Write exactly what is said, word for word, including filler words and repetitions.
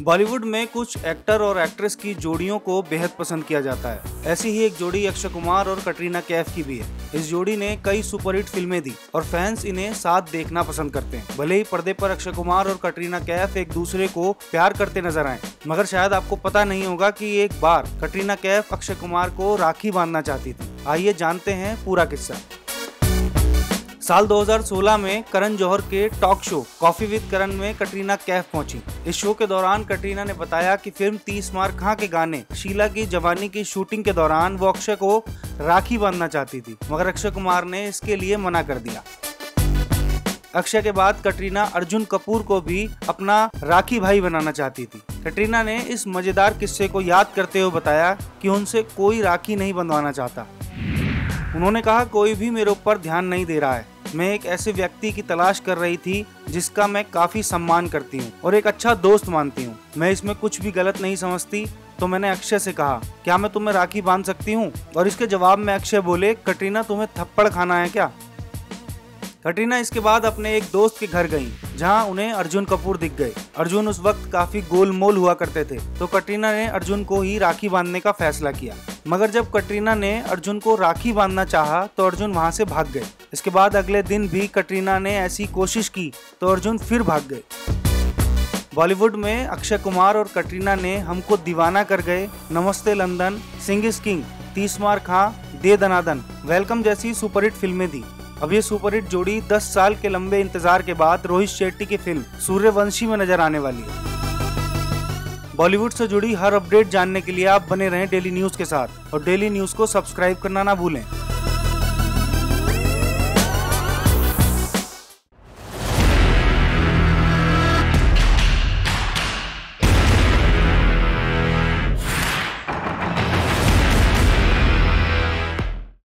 बॉलीवुड में कुछ एक्टर और एक्ट्रेस की जोड़ियों को बेहद पसंद किया जाता है। ऐसी ही एक जोड़ी अक्षय कुमार और कटरीना कैफ की भी है। इस जोड़ी ने कई सुपरहिट फिल्में दी और फैंस इन्हें साथ देखना पसंद करते हैं। भले ही पर्दे पर अक्षय कुमार और कटरीना कैफ एक दूसरे को प्यार करते नजर आए, मगर शायद आपको पता नहीं होगा कि एक बार कटरीना कैफ अक्षय कुमार को राखी बांधना चाहती थी। आइए जानते हैं पूरा किस्सा। साल दो हज़ार सोलह में करण जौहर के talk show coffee with Karan में कटरीना कैफ पहुंची। इस शो के दौरान कटरीना ने बताया कि फिल्म तीस मार खां के गाने शीला की जवानी की शूटिंग के दौरान वो अक्षय को राखी बांधना चाहती थी, मगर अक्षय कुमार ने इसके लिए मना कर दिया। अक्षय के बाद कटरीना अर्जुन कपूर को भी अपना राखी भाई बनाना चाहती थी। कटरीना ने इस मजेदार किस्से को याद करते हुए बताया कि उनसे कोई राखी नहीं बंधवाना चाहता। उन्होंने कहा, कोई भी मेरे ऊपर ध्यान नहीं दे रहा है। मैं एक ऐसे व्यक्ति की तलाश कर रही थी जिसका मैं काफी सम्मान करती हूँ और एक अच्छा दोस्त मानती हूँ। मैं इसमें कुछ भी गलत नहीं समझती। तो मैंने अक्षय से कहा, क्या मैं तुम्हें राखी बांध सकती हूँ? और इसके जवाब में अक्षय बोले, कटरीना तुम्हें थप्पड़ खाना है क्या? कटरीना इसके बाद अपने एक दोस्त के घर गईं, जहां उन्हें अर्जुन कपूर दिख गए। अर्जुन उस वक्त काफी गोलमोल हुआ करते थे, तो कटरीना ने अर्जुन को ही राखी बांधने का फैसला किया। मगर जब कटरीना ने अर्जुन को राखी बांधना चाहा तो अर्जुन वहां से भाग गए। इसके बाद अगले दिन भी कटरीना ने ऐसी कोशिश की तो अर्जुन फिर भाग गए। बॉलीवुड में अक्षय कुमार और कटरीना ने हमको दीवाना कर गए, नमस्ते लंदन, सिंह इज किंग, तीस मार खां, दे दनादन, वेलकम जैसी सुपरहिट फिल्में दी। अब ये सुपरहिट जोड़ी दस साल के लंबे इंतजार के बाद रोहित शेट्टी की फिल्म सूर्यवंशी में नजर आने वाली है। बॉलीवुड से जुड़ी हर अपडेट जानने के लिए आप बने रहें डेली न्यूज के साथ और डेली न्यूज को सब्सक्राइब करना ना भूलें।